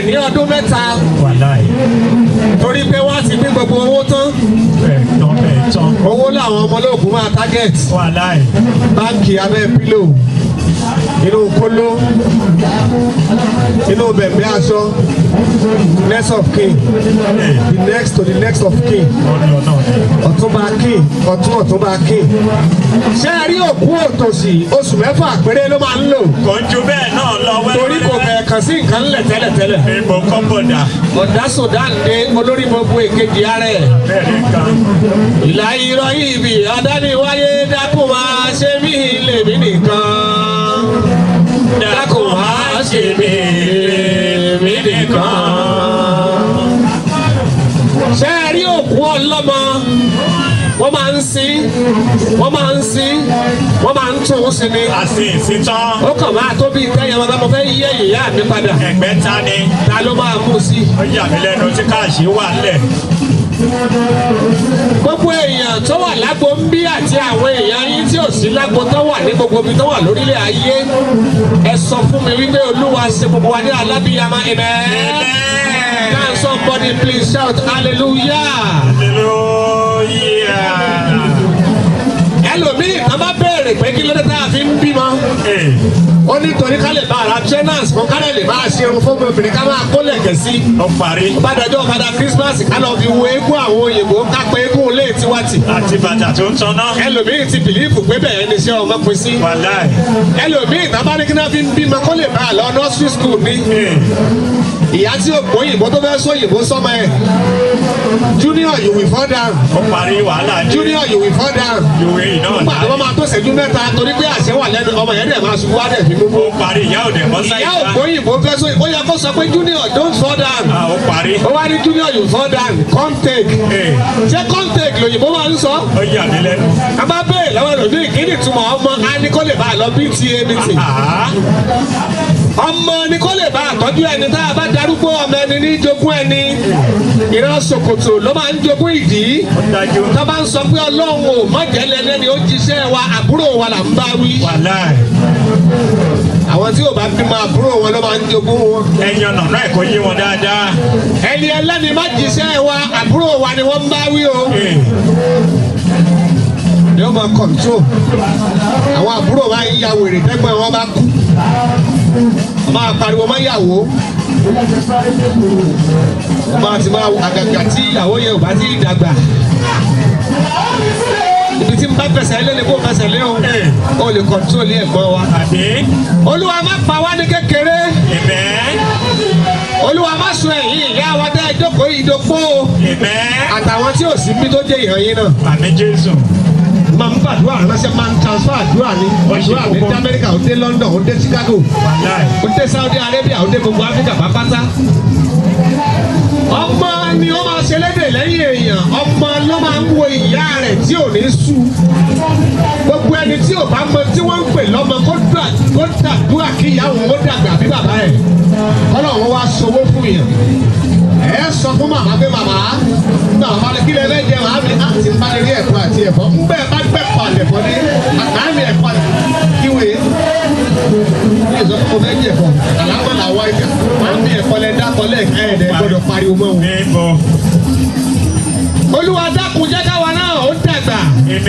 ní ọdún mẹ́ta torí pé wọ́n ti pín gbogbo owó tán owó làwọn ọmọ olóògùn máa target báńkì abẹ́ pílò inú kóló inú bẹ̀m̀bẹ̀ aṣọ next of kin the next to the next of kin ọ̀túnba kin ọ̀túnba kin ṣé ẹ rí òkú òtòṣì oṣù mẹ́fà péré ló máa ń lò. kò ń ju bẹ́ẹ̀ náà lọ wẹ́rẹ́. torí kò bẹ̀ẹ̀ kàn sí nǹkan ńlẹ̀ tẹ́lẹ̀tẹ́lẹ̀. ìbò kọ́ńbọ̀dà. ọ̀dà Sudan dé olórí gbogbo èkejì ara ẹ̀. ìlà irọ́ yìí bì adániwáyé dákun máa ṣe mí lèmi nìkan. dákun máa ṣe mí lèmi nìkan. ṣé ẹ rí òkú ọlọ́mọ wọ́n máa ń sin wọ́n máa ń tún un sí ni. àsìn ìsìntán. ó kàn máa tó bíi kẹ́yìn ọmọ bá mo fẹ́ yíyẹ ìyá mi padà. ẹgbẹ́ ta ni. ta ló máa mú sí. ó yà mí lẹ́nu tí káàṣì wà lẹ̀. gbogbo èèyàn tó wà lágbo ń bí àti àwọn èèyàn yín tí ò sí lágbo tó wà ní gbogbo ibi tó wà lórílẹ̀ ayé ẹ sọ fún mi wípé Olúwa ṣe gbogbo wa ní alábíyamọ amen. Can somebody please shout hallelujah. hallelujah. ẹlòmíì kan bá béèrè pé kí ló dé tá a fi ń bímọ. ó ní torí ká lè bá ara trainers fún ká lè bá a ṣe irun fún obìnrin ká máa kó lẹ̀kẹ̀ sí. ó parí. ó bá dọjọ́ padà Christmas ká lọ fi wo eégún àwọn òyìnbó ká pé eégún ilé tiwa tì. àti bàtà tó ń tanná. ẹlòmíì ti bìlífù pé bẹ́ẹ̀ ni iṣẹ́ ọmọ pín sí. wàláì. ẹlòmíì tá a bá ní kí náà fi ń bímọ kó lè bá a lọ nursery school ní. ìyá tí ó gbọ́ òyìnbó tó fẹ́ sọ òyìnbó sọ́mọ ẹ̀ junior you will fall down. ó parí wàhálà dé. junior you will fall down. ìwé iná nígbà tó bá máa tó ṣẹ́jú mẹ́ta torí pé àṣẹ wà lẹ́nu ọmọ yẹn dẹ̀ máa ṣubú wá dẹ̀ fi mú. ó parí ìyá òde mọ́sáyìí. ìyá ògbó òyìnbó fẹ́ sọ ó yẹ kó sọ pé junior don't fall down. ó parí. ó wá ní junior you fall down come take. ṣé come take lòyìnbó máa ń sọ. ó yà mí lẹ́nu. a bá bẹ́ẹ̀ lọ́wọ́ lòdì kí ni ìtumọ̀ ọmọ a ní kó lè bá a lọ PTA meeting. ọmọ ni kó lè bá àtọ́jú ẹni tá a bá darúgbó ọmọ ẹni ní jogún ẹni ìran ṣòkòtò ló máa ń jogún ìdí tó bá ń sọ pé Ọlọ́run ò mọ̀jẹ̀lẹ́lẹ́ ni ó jíṣẹ́ wa àbúrò wa là ń bá wí. wàláì. àwọn tí ò bá bímọ àbúrò wọn ló máa ń jogún wọn. ẹ̀yin ọ̀nà náà ẹ̀kọ́ yé wọn dáadáa. ẹni ẹlẹ́ni má jíṣẹ́ wa àbúrò wa ni wọ́n ń bá wí o. ni ó máa control àwọn àbúrò wa ń ya wèrè tẹ́gbọ́n wọn bá kú máa pariwo máa yàwó máa ti máa àgàgà tí ìyàwó yẹn ò bá ti dàgbà ibi tí n bá fẹsẹ̀ lé ni kó fẹsẹ̀ lé o lè control ẹ̀gbọ́n wa. Olúwa má pa wá ní kékeré. Olúwa má sọ ẹ̀yin ìyá wa dá ìjókòó ìdókòó àtàwọn tí ò sí bí tó jẹ́ ìhàn yín náà. àmín Jésù. máa ń gbàdúrà ránṣẹ́ máa ń transfer àdúrà ní àdúrà ní dé Amẹ́ríkà ó dé London ó dé Chicago ó dé Saudi Arabia ó dé gbogbo Áfíríkà pápátá. ọmọ ni ó máa ṣe lédè lẹ́yìn èèyàn ọmọ ló máa ń wo ìyá rẹ̀ tí ò ní sú gbogbo ẹni tí ò bá mọ tí wọ́n ń pè lọ́mọ kó dàdúrà kí ìyá òun ó dàgbà bí bàbá ẹ̀ Ọlọ́run wá sowó fún yẹn ẹ sọ fún màmá pé màmá màmá kí lè fẹ́ jẹ màmá mi àti bá lè rí ẹ̀kọ́ àti ẹ̀fọ́ ń bẹ́ẹ̀ bá gbẹ́ palẹ̀ fọ́ ní àtàmì ẹ̀kọ́ kíwèé ní ìsọ fún mo fẹ́ jẹ ẹ̀fọ́ àlámọ́ làwọ̀ ẹ̀ka máa ń bí ẹ̀kọ́ lẹ dákọ́ lẹ́ẹ̀ka ẹ̀ẹ́dẹ̀ gbọ́dọ̀ pariwo mọ́ wọn. Olúwa dákun jẹ́ káwa náà ó dàgbà.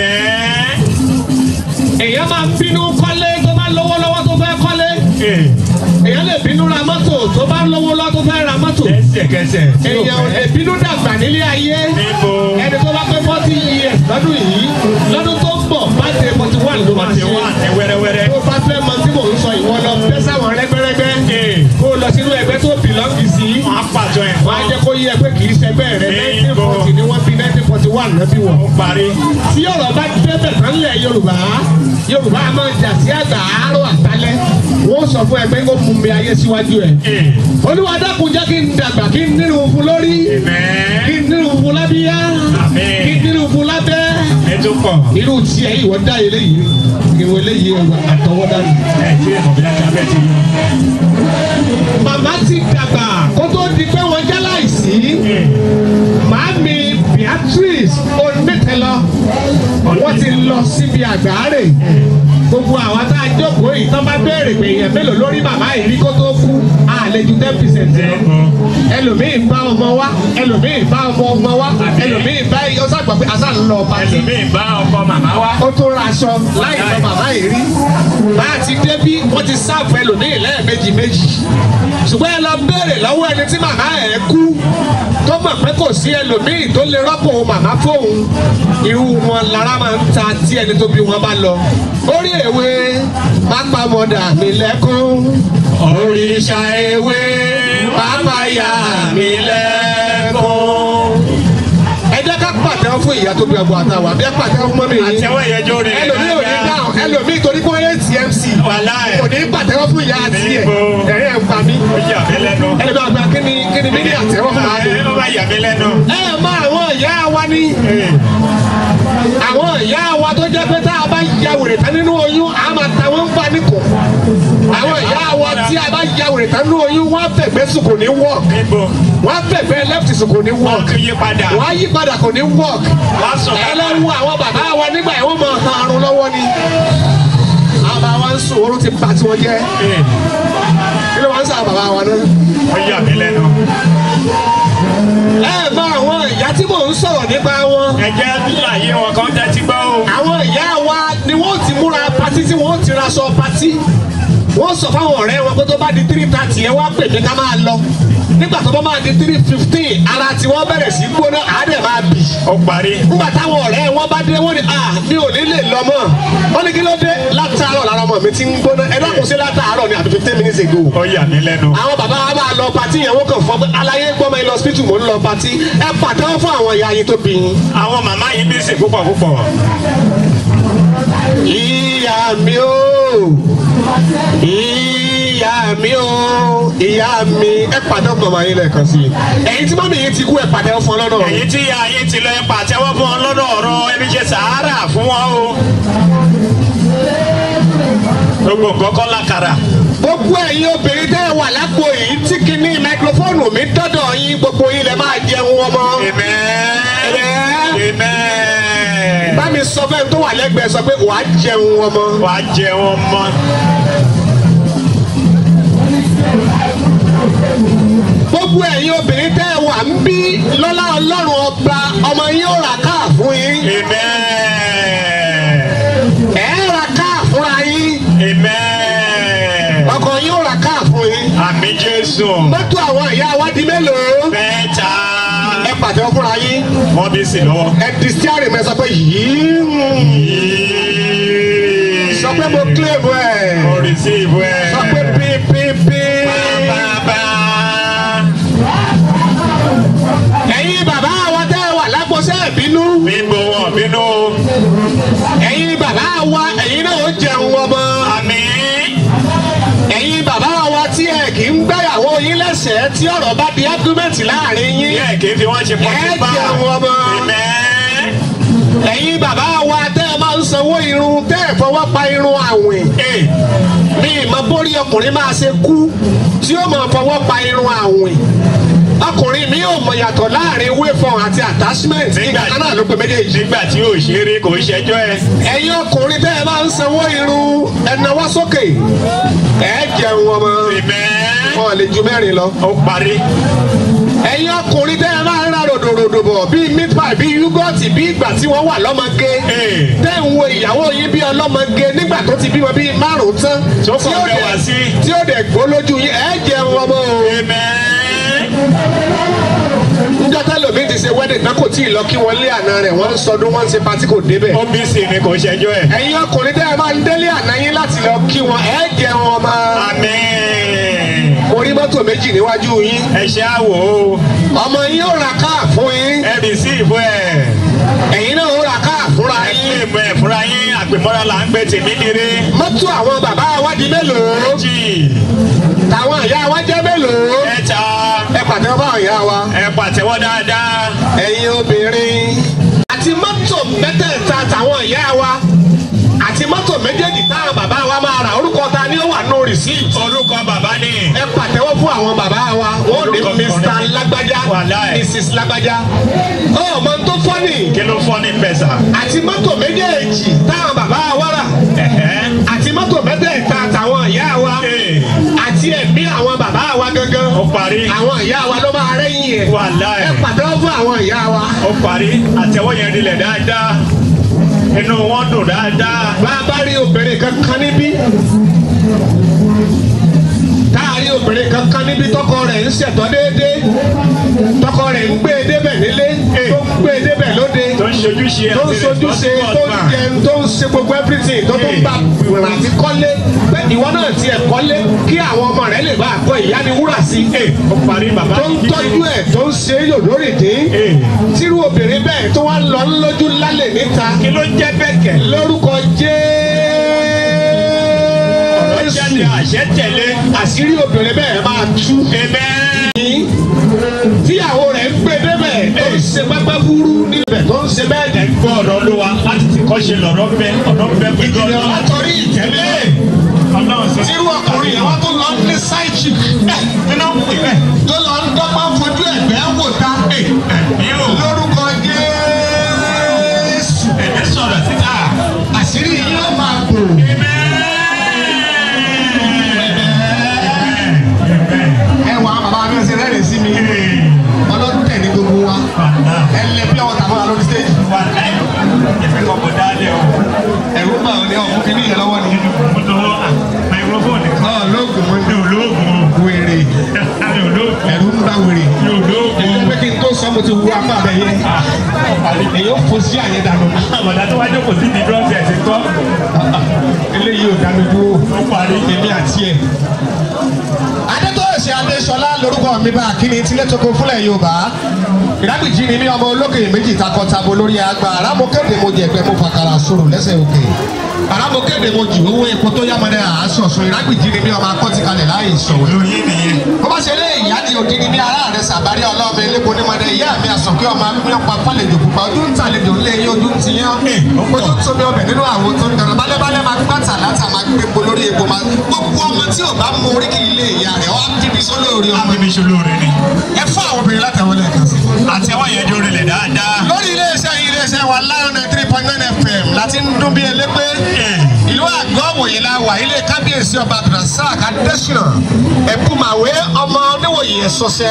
èèyàn máa ń bínú kọ́lé tó bá lówó lọ́wọ́ tó fẹ́ kọ́lé. èèyàn lè bínú ra mọ́tò tó bá lówó lọ́wọ́ tó fẹ́ ra mọ́tò. èèyàn lè bínú dàgbà nílé ayé. ẹni tó bá pé 40 years lọ́dún yìí lọ́dún tó ń bọ̀ bá dé 41 ló máa ṣe. tó bá fẹ́ mọ tí mò ń sọ ìwọ lọ bẹ́ sáwọn rẹ́gbẹ́rẹ́gbẹ́. kó lọ sínú ẹgbẹ́ tó bìlọ́ǹgì sí. wọ́n á jẹ́ kó yẹ pé kì í ṣẹgbẹ́ rẹ 1940 ni wọ́n bí 1941 lọ́bí wọ̀. tí ọ̀rọ̀ bá débẹ̀ kan lẹ̀ Yorùbá a máa jà sí àgbà àárọ̀ àtàlẹ́ wọ́n sọ fún ẹgbẹ́ kó mú mi ayé síwájú ẹ̀. Olúwa dákun jẹ́ kí n dàgbà kí n nínú fún lórí kí n nínú fún lábíyá kí n nínú fún lábẹ́. irú tiẹ̀ ìwọ dá eléyìí ìwọ eléyìí àtọwọ́dá ni. màmá ti dàgbà kó tó di pé wọ́n jẹ́ láìsí màámi Beatrice Onítẹ̀lọ wọ́n ti lọ síbi àgbáre gbogbo àwọn tá a jókòó yìí tán bá béèrè pé èèyàn mélòó lórí màmá yìí rí kó tó kú àlè lè ju 10% lọ. Ẹlòmíì bá ọmọ wá, ẹlòmíì bá ọmọ wá, ẹlòmíì bá ọsàn gbà pé àṣà ń lọ pàtì. ẹlòmíì bá ọkọ màmá wá. Ó tó ra aṣọ láì lọ màmá yìí rí. Bá a ti dé bí wọ́n ti sáàfù ẹlòmíì lẹ́ẹ̀mejì méjì. Ṣùgbọ́n ẹ lọ béèrè lọ́wọ́ ẹni tí màmá ẹ̀ kú tó mọ̀ pé kò sí ẹlòmíì tó lè rọ́pò màmá fóun. Irú wọn lára máa ń ta tí ẹni tó bí wọn bá lọ. Orí èwe pápá mọ̀dà mi lẹ́kún. Òrìṣà èwe pápá yà mí lẹ́kún. Ẹ jẹ́ ká pàtẹ́wọ́ fún ìyá tó bí ọgbọ̀n àtàwọn àbí ẹ pàtẹ́wọ́ fún mọ́mí yìí. àtẹwọ́ ìyẹjọ́ rẹ̀. Ẹlòmíì ò ní dáhùn, ẹlòmíì torí pé ó yẹ TMC. Kò ní pàtẹ́wọ́ fún ìyá àti ẹ̀. Ẹ̀rín ẹ̀ ń pa mí. ó yà mí lẹ́nu. Ẹlòmíì àgbà kí ni mí ní àtẹ́wọ́ fún màmí. ó bá yà mí lẹ́nu. Ẹ mọ àwọn ìyá wa ní. Àwọn ìyá wa tó jẹ́ pé tá a bá ya wèrè tán nínú oyún, a máa ta wọ́n ń fa níkùn. Àwọn ìyá wa tí a bá ya wèrè tán nínú oyún, wọ́n fẹ̀gbẹ́ sùn kò ní work. Wọ́n fẹ̀gbẹ́ left sùn kò ní work. wọ́n yí padà. Wọ́n á yí padà kò ní work. wọ́n sọ Ẹ lọ wo àwọn bàbá wa nígbà yẹn wọ́n máa han arun lọ́wọ́ ni. Àwọn bàbá wa ń sùn, oorun ti bà tí wọ́n jẹ́. Kí ló wá ń sá bàbá wa náà? ó yà mí lẹ́nu. Ẹ mọ àwọn ìyá tí mò ń sọ̀rọ̀ nípa wọn. ẹ jẹ́ láyé wọn kan tẹ́tí gbọ́ o. Àwọn ìyá wa ni wọ́n ti múra patí tí wọ́n ti raṣọ patí. Wọ́n sọ fáwọn ọ̀rẹ́ wọn pé tó bá di 3:30 ẹ wá pè mí ká máa lọ. Nígbà tó bá máa di 3:15 ara tí wọ́n bẹ̀rẹ̀ sí gbóná àádẹ́ máa bì. ó parí. Nígbà táwọn ọ̀rẹ́ wọn bá dé wọ́n ní mi ò ní lè lọ mọ́. Wọ́n ní kí ló dé látàárọ̀ lára ọmọ mi ti ń gbóná. Ẹ dákun sí látàárọ̀ ni àbí 15 minutes ago. ó yà mí lẹ́nu. Àwọn bàbá wa máa lọ patí yẹn wọ́n kàn fọ́ pé aláyé gbọ́mọ ilé hospital mò ń lọ patí. Ẹ pàtẹ́wọ́ fún àwọn ìyá yín tó bí yín. àwọn màmá yìí bí sì púpọ̀ púpọ̀. Ìyá mi o, ìyá mi o, ìyá mi. Ẹ pàdé ọkọ màá yín lẹ́ẹ̀kan sí i. Ẹ̀yin tí mọ́mí yín ti kú ẹ pàdé fún ọ lọ́dọ̀. èyí tí ayé ti lọ ẹ pàtẹ́wọ́ fún wọn lọ́dọ̀ ọ̀rọ̀ ẹbí ṣe sàárà fún wọn o. gbogbo nǹkan kọ́ lákàrà. Gbogbo ẹ̀yin obìnrin tẹ́ ẹ wà lápò yìí tí kìíní máikrófóònù mi dọ́dọ̀ yín gbogbo yín lẹ máa jẹun ọmọ. Amen. Bá mi sọ fẹ́ tó wà lẹ́gbẹ̀ẹ́ sọ pé wàá jẹun ọmọ. wàá jẹun ọmọ. Gbogbo ẹ̀yin obìnrin tẹ́ ẹ wà ń bí lọ́lá Ọlọ́run ọba ọmọ yín ó rà káà fún yín. Amen. Ẹ rà káà fúnra yín. Amen. Ọkọ yín ó rà káà fún yín. àmì Jésù. Mọ́tò àwọn ìyá wa di mélòó? mẹ́ta. Ẹ pàtẹ́wọ́ fúnra yín. wọ́n bí sí lọ́wọ́. Ẹ di stiari mẹ́ sọ pé yìí. Sọ pé mo claim ẹ̀. mo receive ẹ̀. Sọ pé pípípí. bàbá. Ẹ̀yin bàbá wa tẹ́ ẹ wà lágbóṣẹ́ ìbínú. bíbo wọn bínú. Ẹ̀yin bàbá wa ẹ̀yin náà ó jẹun ọmọ. àmín. Ẹ̀yin bàbá wa tí ẹ kì í gbẹ́yàwó yín lẹ́sẹ̀ẹ́ tí ọ̀rọ̀ bá di ágúmẹ̀ntì láàrin yín. bí ẹ̀ kì í fi wọ́n ṣe pọ́ńtì bá. Ẹ jẹun ọmọ. Amen. Ẹ̀yin bàbá wa tẹ́ ẹ máa ń sanwó irun tẹ́ ẹ fọwọ́ pa irun àwìn. Mi ìmọ̀ bórí ọkùnrin máa ṣe kú tí ó máa fọwọ́ pa irun àwìn. Ọkùnrin mi ò mọ̀ yàtọ̀ láàrin wéfọ̀n àti attachment nígbà kan náà ló pe méjèèjì. nígbà tí ò ṣeré kò ń ṣẹjọ́ ẹ. Ẹ̀yin ọkùnrin tẹ́ ẹ máa ń sanwó irun ẹ nawọ́ sókè. Ẹ jẹun ọmọ. Amen. Wọn lè ju mẹ́rin lọ. ó parí. Ẹ̀yin ọkùnrin tẹ́ ẹ máa ń ra ròdòròdò bọ̀ bíi meat pie bíi yúgọ̀tì bíi ìgbà tí wọ́n wà lọ́mọge. Tẹ́ ń wo ìyàwó yín bíi ọlọ́mọge nígbà tó ti bímọ bíi márùn-ún tán. tó kọ́ bẹ wá sí. Tí ó dẹ̀ gbó lójú yín ẹ jẹun ọmọ o. Amen. Njọ́ tẹ́lómi ti ṣe wedding náà kò tí ì lọ kí wọ́n lé àná rẹ̀ wọ́n ń sọdún wọ́n ń ṣe patí kò débẹ̀. ó bí sí ni kò ń ṣẹjọ́ ẹ. Ẹ̀yin ọkùnrin tẹ́ ẹ máa ń délé àná yín láti lọ kí wọn ẹ jẹun ọmọ. àmín. Mo rí mọ́tò méjì níwájú yín. ẹ ṣe àwò o. Ọmọ yín ó ra káà fún yín. ẹ bì sí ìbò ẹ. Ẹ̀yin náà ó ra káà fúnra ẹ yín. pé ìbò ẹ fúnra yín àpèmọ́ra là ń gbé tèmi dire. Mọ́tò àwọn bàbá wa di mélòó? méjì. Tàwọn ìyá wa jẹ́ mélòó? mẹ́ta. Ẹ pàtẹ́wọ́ báwọn ìyá wa. ẹ pàtẹ́wọ́ dáadáa. Ẹ̀yin obìnrin. Àti mọ́tò mẹ́tẹ̀ẹ̀ta tàwọn ìyá wa. Àti mọ́tò méjèèjì táwọn bàbá wa máa rà orúkọ ta ni ó wà nù rìsíìtì. orúkọ bàbá ni. Ẹ pàtẹ́wọ́ fún àwọn bàbá wa. Wọ́n ní Mr. Lágbájá, Wàláì. Mrs. Lágbájá. Ó mọ tó fọ́nì. kí ló fọ́ ní pẹ̀sà. Àti mọ́tò méjèèjì táwọn bàbá wa rà. Àti mọ́tò mẹ́tẹ̀ẹ̀ta tàwọn ìyá wa. Àti ẹ̀mí àwọn bàbá wa gangan. parí. àwọn ìyá wa ló máa rẹ́yìn ẹ̀. Wàláì. ẹ pàdánù fún àwọn ìyá wa. Ó parí. Àtẹ̀wọ́ yẹn rinlẹ̀ dáadáa. Inú wọn dùn dáadáa. bá a bá rí obìnrin kankan níbí. táàrí obìnrin kankan níbi tọkọ rẹ̀ ń ṣẹ̀tọ́ déédéé tọkọ rẹ̀ ń gbé e débẹ̀ nílé tó ń gbé e débẹ̀ lóde Tó ń ṣojúṣe tó ń ṣojúṣe tó ń jẹun tó ń ṣe gbogbo everything tó tó ń bá ìrìn àti kọ́lé pé ìwọ náà tiẹ̀ kọ́lé kí àwọn ọmọ rẹ̀ lè bá àkọ́ ìyá ni wúrà sí Ó parí bàbá tó ń tọ́jú ẹ̀ tó ń ṣe yòlórí dín tírú obìnrin bẹ́ẹ̀ tó wá lọ lójú lálẹ́ níta Kí ló ń jẹ́ bẹ́ẹ̀kẹ́? lórúkọ Jáde àṣẹ tẹ̀lé. àṣírí obìnrin bẹ́ẹ̀ máa tú. tíyàwó rẹ̀ ń gbé débẹ̀ tó ń ṣe pẹ́pẹ́ fúrú níbẹ̀ tó ń ṣe bẹ́ẹ̀ dẹ̀. Gbọ́ ọ̀rọ̀ ló wa láti ti kọ́ ṣe lọ̀rọ̀ bẹ́ ọ̀rọ̀ bẹ́ pẹ̀lú ìdílé ọ̀rọ̀. látọrí ìtẹ́lẹ̀. tírú ọkùnrin yẹn wọ́n tó lọ ní sáìtì tó lọ ń dọ́gbọ́n fojú ẹ̀gbẹ́ wò ta. lórúkọ Jésù. Ẹ̀mí sọ̀rọ̀ síta. àṣírí yìí ló máa bò. bàbá mi ò ṣe rẹ́rìn sí mi ọlọ́dún tẹ̀ ní gbogbo wa ẹ lẹ bí ọwọ́ tàbí alórí stage. Ẹ̀fẹ̀ kọ́ bọ̀ dálẹ̀ o. ẹ̀rú bá wọn ní ọ̀hún kí ní ìyẹn lọ́wọ́ ni. Microphone ni. lóògùn mọ́ ní olóògùn. wèrè ẹ̀rú ń bá wèrè. ẹ̀jẹ̀ pé kí n tó sọ mo ti wu apá abẹ yẹn èyí ó fò sí àyè dànù. Àbàdà tó wájú kò sí ní drums ẹ̀ ti kọ́. eléyìí ò dá mi dúró. Ó parí. èmi àti ẹ̀. Adétóyèsè Adéṣọlá lórúkọ mi bá kíni tílé tókò fúnlẹ̀ Yorùbá. Ìrágbìjí ni mí ọmọ olókè méjì takọtabo lórí àgbà arámọkéde mo jẹ̀gbẹ́ mo fàkàrà sòrò lẹ́sẹ̀ òkè. arámọkéde mo jì owó epo tó yámọdé àásọ̀sọ ìrágbìjí ni mí ọmọ akọ́tìkalẹ̀ láì sọ̀rọ̀. Lóyún nìyẹn. bó bá ṣe lé ìyá ni òdi ni mí ará rẹ̀ sàbárí ọlọ́mọ elépo nímọ̀dé ìyá mi àsọ̀kí ọmọ akúnyọ́pá fọ́lẹ̀jò pupa ojú ń tàlejò ńlẹ̀ yín ojú ń ti yán. ojú ń tóbi ọbẹ̀ nínú àwo tó ń dọ̀rọ̀ bálẹ́bálẹ́ máa gbàtà látà máa gbé epo lórí epo máa gbogbo ọmọ tí ò bá mú oríkì ilé ìyá rẹ̀ ọ́ bíbí sólórí ọmọ. Ábíbi ṣolóore ni. ẹ fún àwọn obìnrin látàwọn lẹ́ẹ̀kan sí. Àtẹ̀wọ́ yẹn jó rinlẹ̀ dáadáa. lórí iléeṣẹ́ wa Lion 3.9 FM láti ń dún bí elépé ìlú àgọ́ òwòye la wà ilé kábíyèsí ọba Abdulrasaq Adésínà ẹ̀bùmàwé ọmọ oníwòye ẹ̀sọ́sẹ́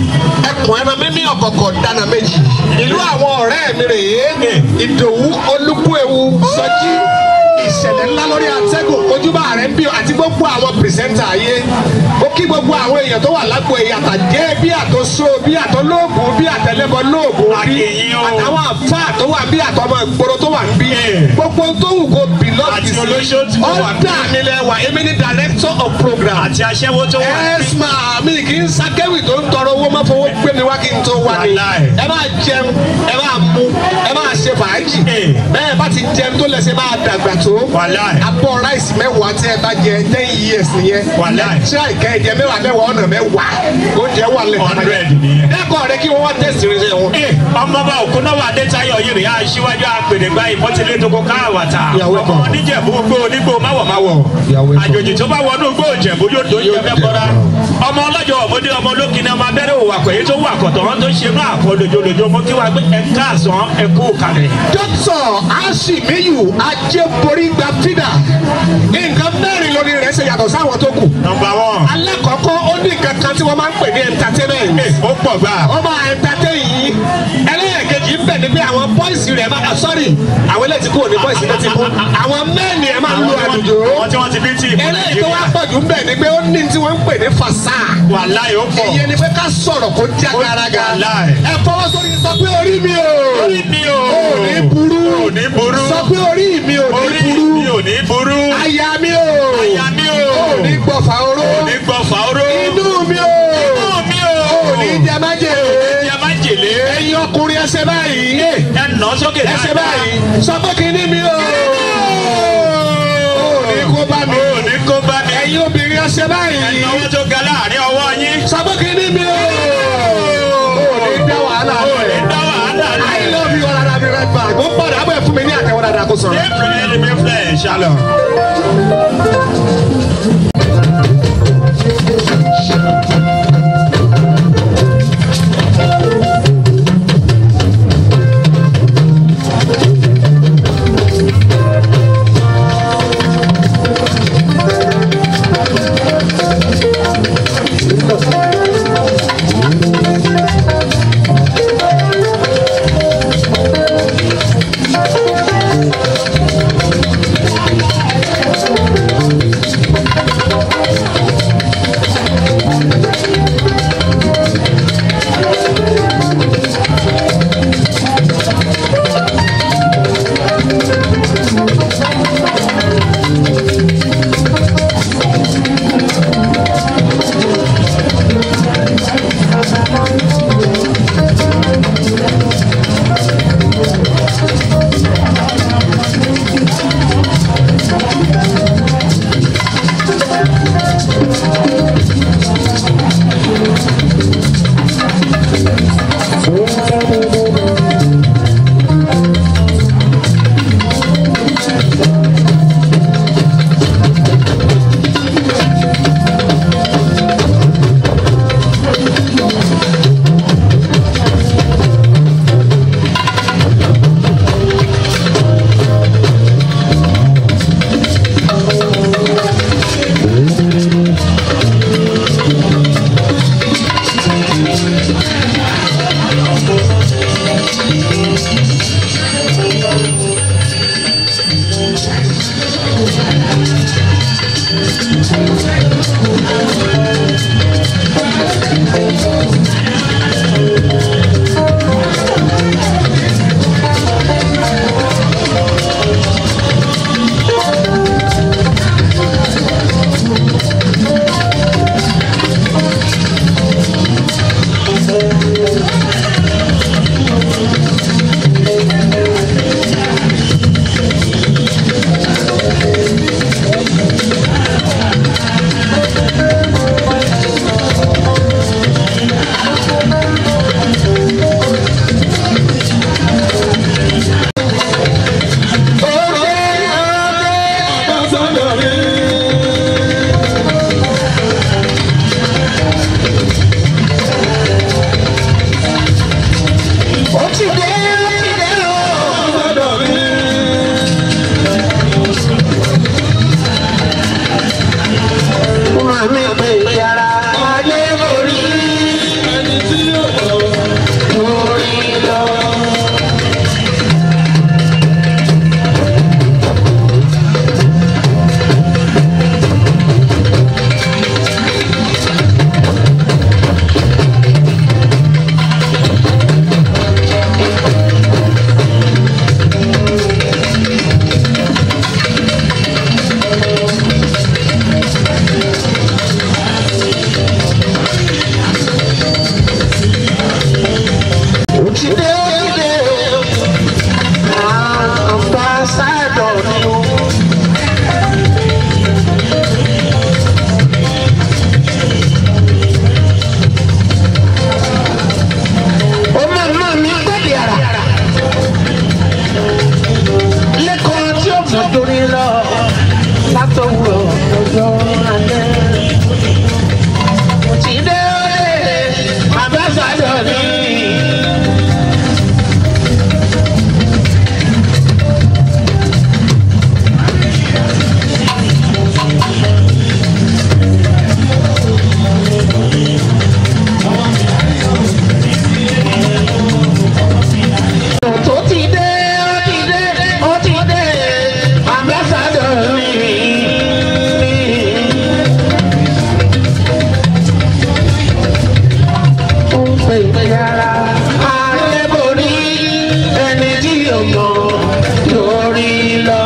ẹkùn ẹran mímí ọ̀gọ̀gọ̀ dáná méjì ìlú àwọn ọ̀rẹ́ mi rèé Ìdòwú Olúbúewu Sọjí ìṣẹ̀lẹ̀ ńlá lórí atẹ́gùn ojúbà rẹ̀ ń bí àti gbogbo àwọn pìrìsẹ́ńtà ayé ó kí gbogbo àwọn èèyàn tó wà lágbo èyí àtàjẹ́ bí àtọ́só bí àtọ́lóògùn bí àtẹlẹ́bọ lóògùn bí àtàwọn àfà tó wà bí àtọmọ ìgboro tó wà ń bí gbogbo tó wù kó bìlọ́ọ̀gì sí ọ̀dà nílẹ̀ wà èmi ní director of program Àti aṣẹ́wó tó wà. ẹ̀sìmà mi kì í sákéwì tó ń tọrọ owó máa fowó gbé mi wá kí n tó wá ni ẹ máa jẹun ẹ máa mu ẹ máa ṣe fàájì bẹ́ẹ̀ bá ti jẹun tó lẹ́sẹ̀ máa dàgbà tó abọ́ ráìsì mẹ́wàá tí ẹ bá jẹ 10 years nìyẹn ṣé àìkẹ́ ẹ̀jẹ̀ mẹ́wàá ọ̀nà mẹ́wàá oúnjẹ wà lẹ́tà 100 nìyẹn. dẹ́kọ̀ rẹ kí wọ́n wá tẹ̀sí rẹ wọn. Ọmọọba Òkúnnáwá Adétayọ̀ yìí rèé aṣíwájú àpèrègbà ìmọ̀tìlẹ̀ tó kó káàwàtà. Ọmọ oníjẹ̀bú gbó onígbó máwọ̀máwọ̀. Àjòjì tó bá wọnú gbó ìjẹ̀bú yóò tó yẹ mẹ́kọ́ra. Ọmọ ọlọ́jọ́ ọmọdé ọmọ olókìní ọmọ abẹ́rẹ́ òwò àpẹ̀yẹ tó wà kọ̀tọ̀ wọn tó ṣe náà àpọ̀ lójoolójó mọ́ kí wàá gbé ẹ̀ka àsán ẹ̀kú kalẹ̀. Dókítà Asimiyu Ajẹ́borí gba fídà nǹkan mẹ́rin lórí rẹ̀ ṣe yàtọ̀ sáwọn tó kù. Number 1. alákọ̀ọ́kọ́ ó ní nǹkan kan tí wọ́n máa ń pè ní entertainment. Ó pọ̀ gbà. ó máa entertain yìí ẹlẹ́yẹ̀kejì ń bẹ̀ ní pé àwọn bọ́ìsì rẹ̀ máa sorry àwọn eléyìí tí kò ní bọ́ìsì náà ti kú àwọn mẹ́ẹ̀nì ẹ̀ máa ń lo àlùjò. Wọ́n tí wọ́n ti bí tíìmù eléyìí tó wá pọ̀ jù ń bẹ̀ ní pé ó ní tí wọ́n ń pè ní fàṣà. Wàláhì ó pọ̀. ìyẹn ni pé ká sọ̀rọ̀ kó já garaga. ẹ fọwọ́ sórí sọ pé orí mi o. Orí mi o. ò ní burú. Ò ní burú. sọ pé orí mi ò ní burú. Orí mi ò ní burú. Aya mi o. Aya mi o. ò ní gbọ̀fà oró. Ò ní gbọ̀fà oró. Inú mi o. Inú mi o. ò ní jẹ májèlé. Jẹ májèlé. ẹ̀yin ọkùnrin ẹsẹ̀ báyìí. Ẹ nà sókè dáadáa. ẹsẹ̀ báyìí. sọ pé kíní mi o. ò ní kó bá mi. Ò ní kó bá mi. ẹ̀yin obìnrin ẹsẹ̀ báyìí. Ẹ̀yin ọwọ́ tó ga láàrin ọwọ́ yín. sọ pé kíní mi o. ò ní dá wàhálà Ò ní dá wàhálà I rẹ̀. love you ọ̀rọ̀ àdàbí red bag. ó padà bẹ̀ fún mi ní àtẹ̀wọ́ dáadáa kó sọ̀rọ̀. April mi fẹ́ ṣàlọ̀. pè é yàrá. Adébórí ẹni tí yóò mọ̀ lórí lọ.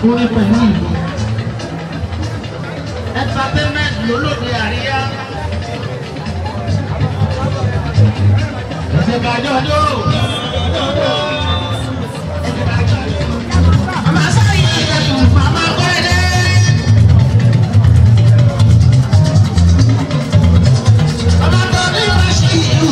orin pẹ̀lú ìlú. Entertainment lólóde àríyá. Ìṣèkájọ́jọ́. Màmá sáyé ìrẹsùn màmá kọ́lẹ́dẹ́. Màmá tó ní wá sí ìlú.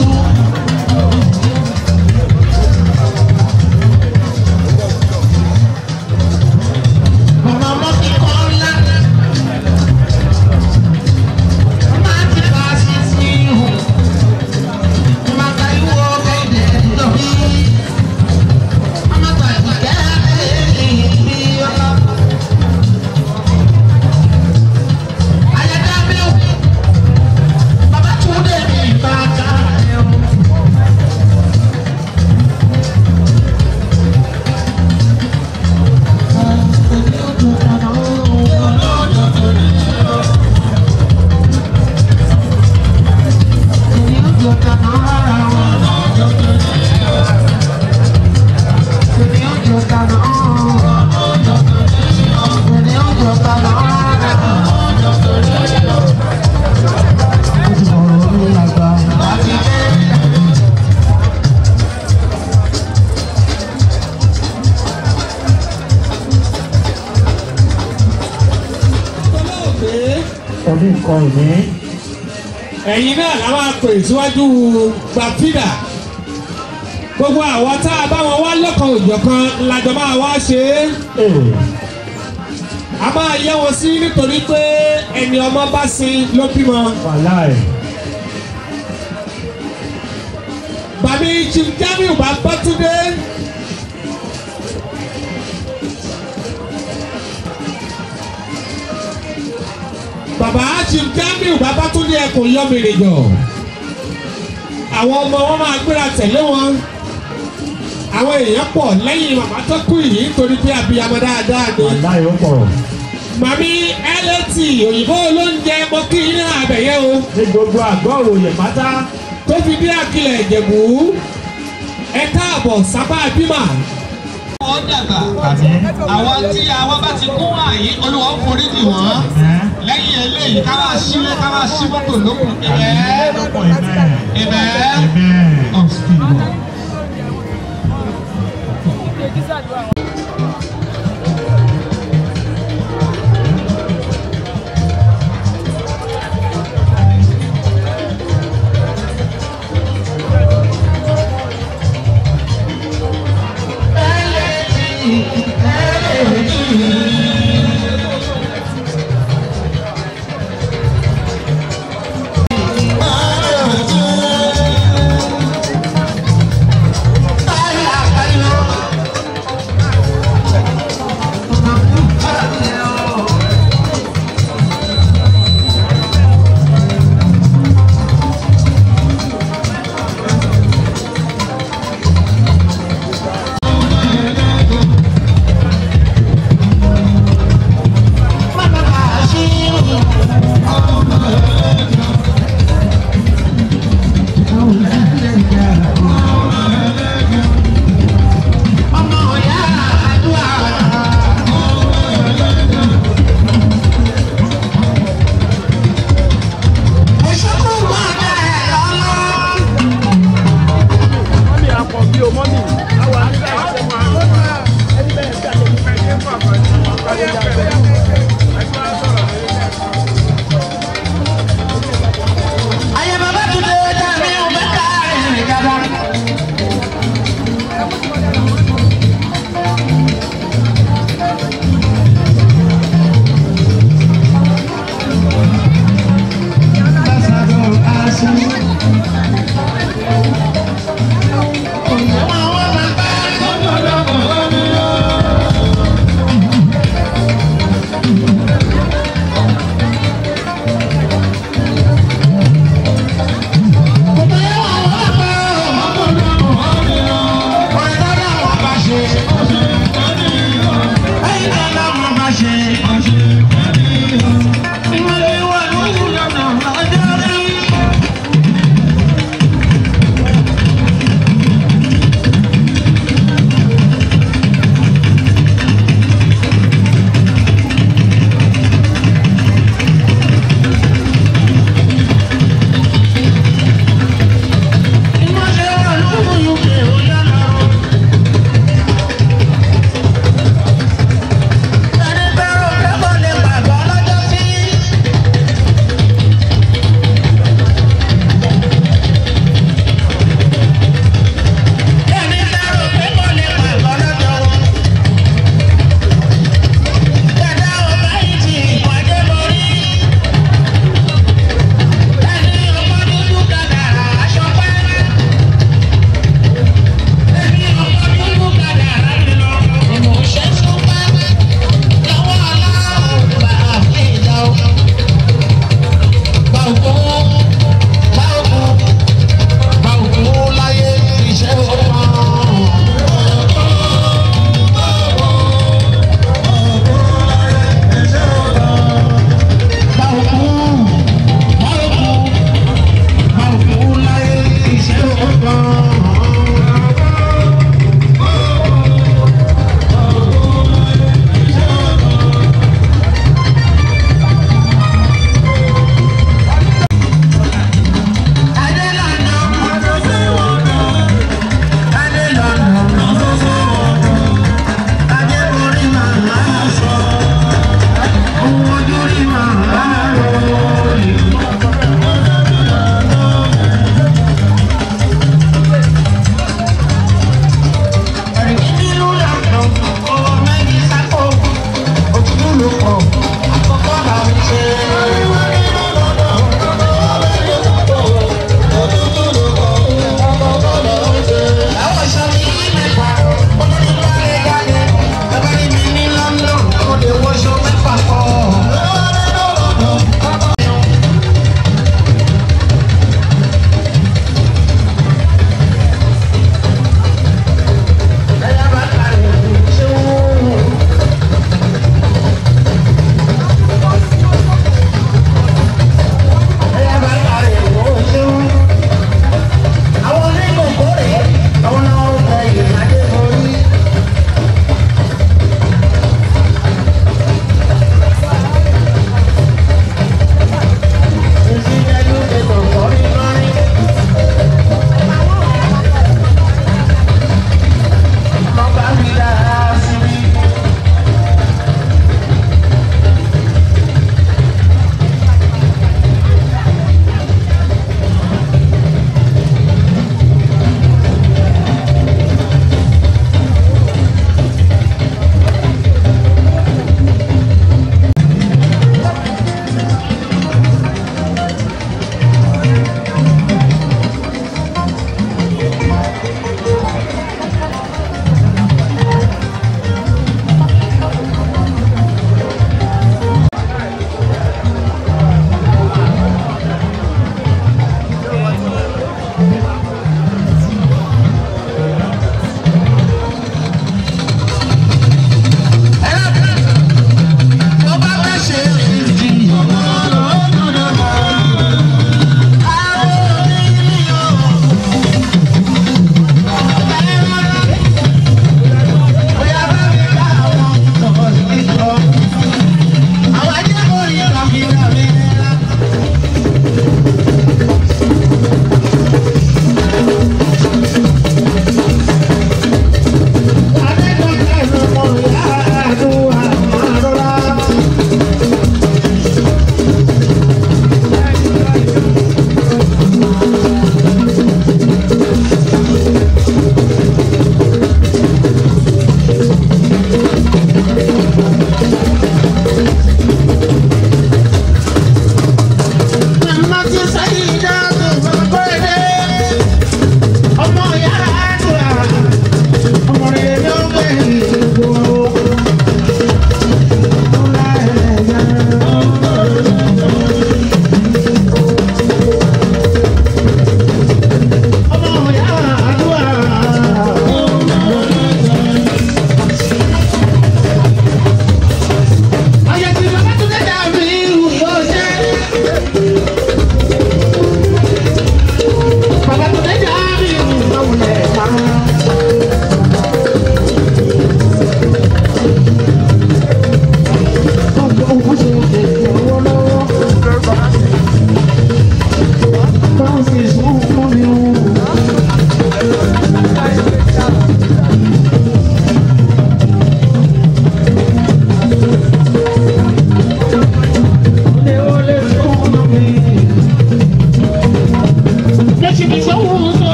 Màmá mọ́ kí kọ́ ńlá. Màmá ti bá a sí sí ìhù. Màmá ta ìwọ kẹ́hìndé lórí. Màmá ta ìgbẹ́ ìbí ọlá. Ayẹyẹ mi ò. Bàbá tún dé mi bá a ká ẹ̀ o. ọdún kan ní. ẹ̀yin náà la máa pè síwájú gbàfídà gbogbo àwọn tá a bá wọn wá lọ́kàn òjọ̀kan lájọ máa wá ṣe é a máa yẹ wọn sí nítorí pé ẹni ọmọ bá sin ló bímọ. wàláì. bàbí Chief Jamiu Babátúndé bàbá Chief Jamiu Babátúndé ẹkùn yọmìrì jọ àwọn ọmọ wọn máa gbéra tẹ̀lé wọn àwọn èèyàn pọ̀ lẹ́yìn màmá tó kú yìí torí pé abiyamọ dáadáa ni. wàláì ó pọ̀. màmí LAT òyìnbó olóúnjẹ mo kí i ní abẹ̀yẹ o. ní gbogbo àgọ́ òròyè pátá. tó fi dé Akilẹ̀ Ìjẹ̀bú ẹ káàbọ̀ sábà bímà. wọ́n dàgbà àwọn tí àwọn bá ti kún àyè olúwa ń forí jì wọ́n lẹ́yìn eléyìí ká máa sílé ká máa sí mọ́tò lókun ibẹ̀ ọ̀sìn.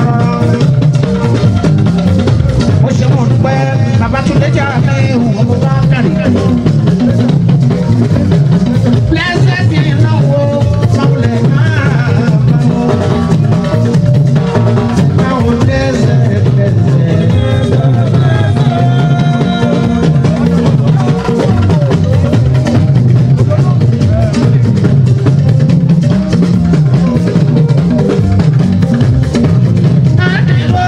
Mo ṣe mọ̀ dúpẹ́ Babatunde jà mí ọmọ bá kàrí. Blessed be náwó sọ́kùlẹ̀ náà. Náwó blessed blessed. I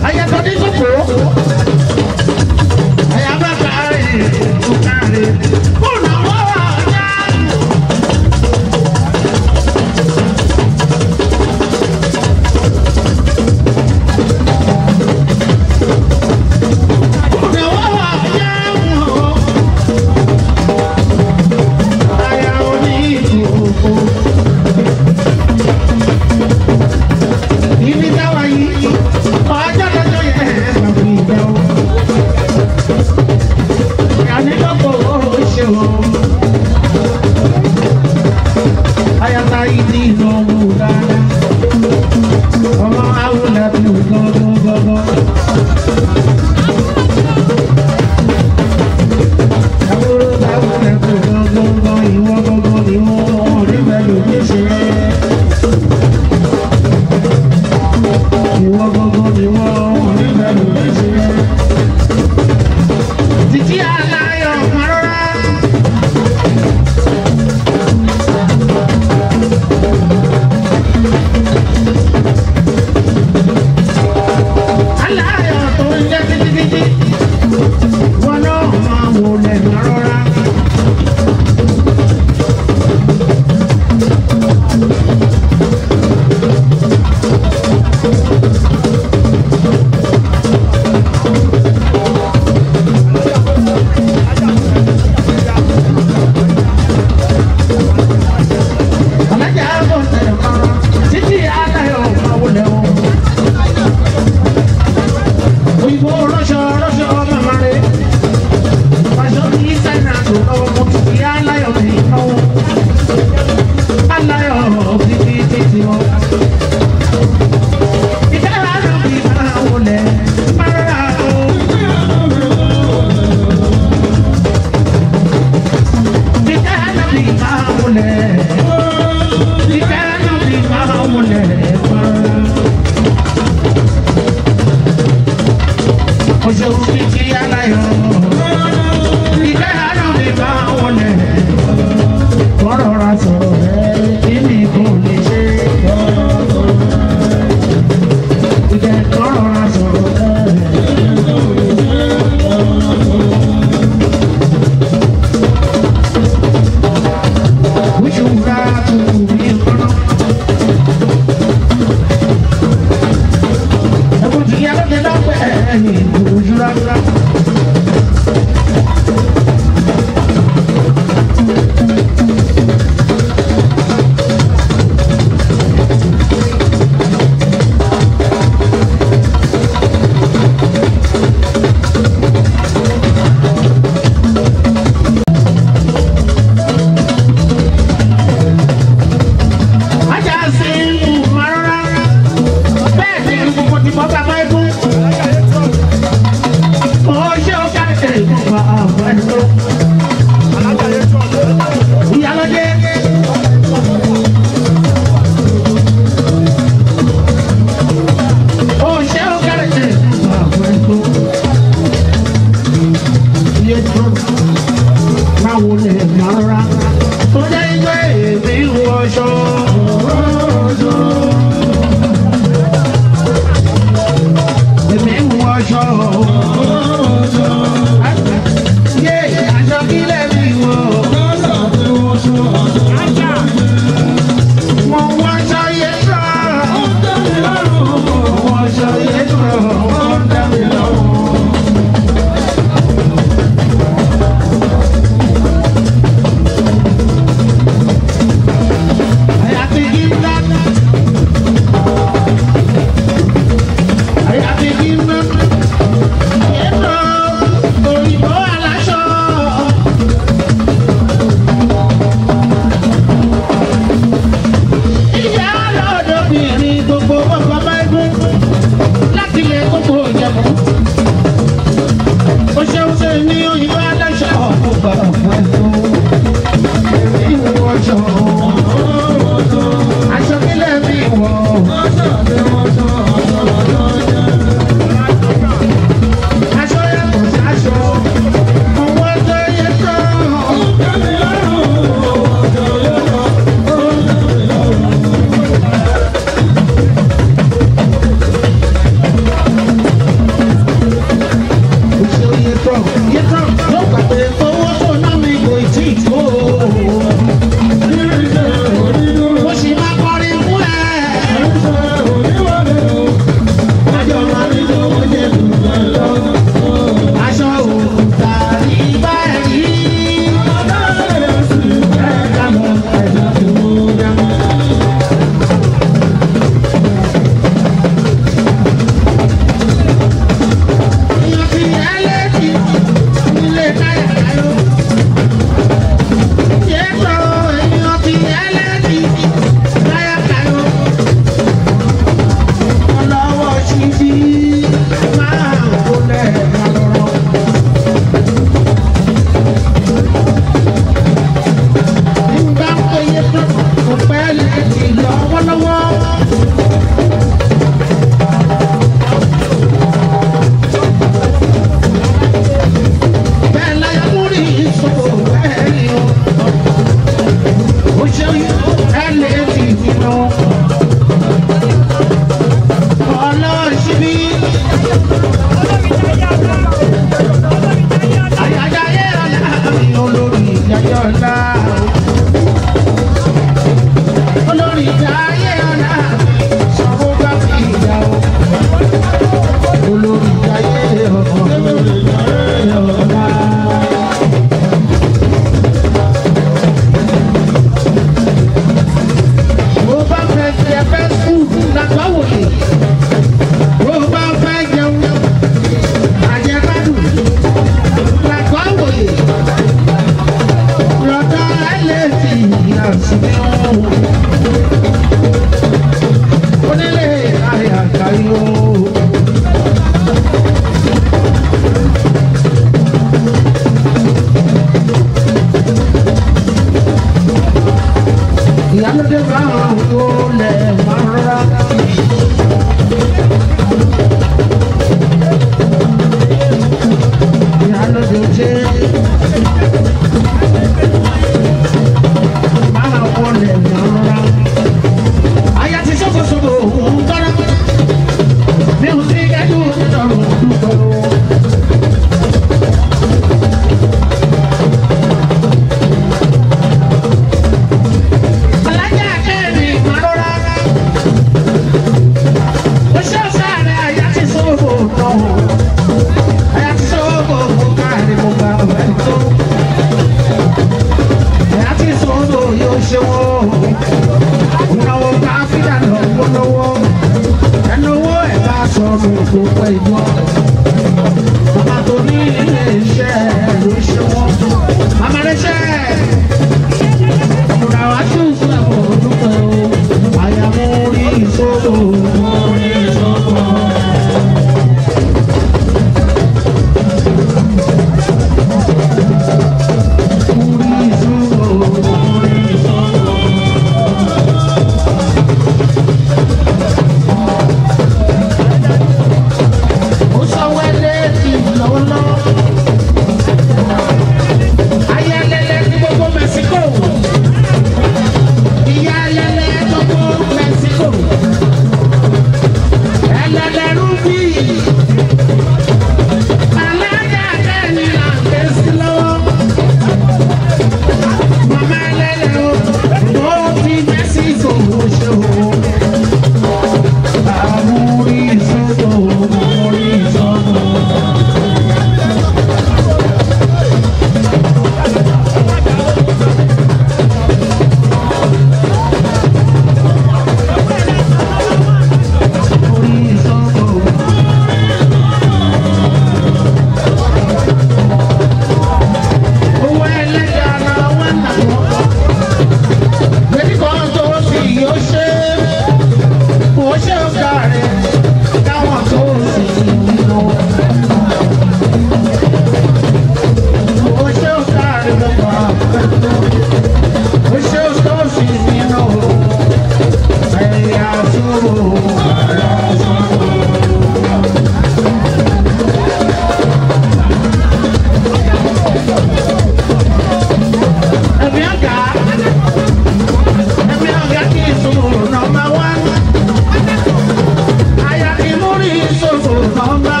ọmọ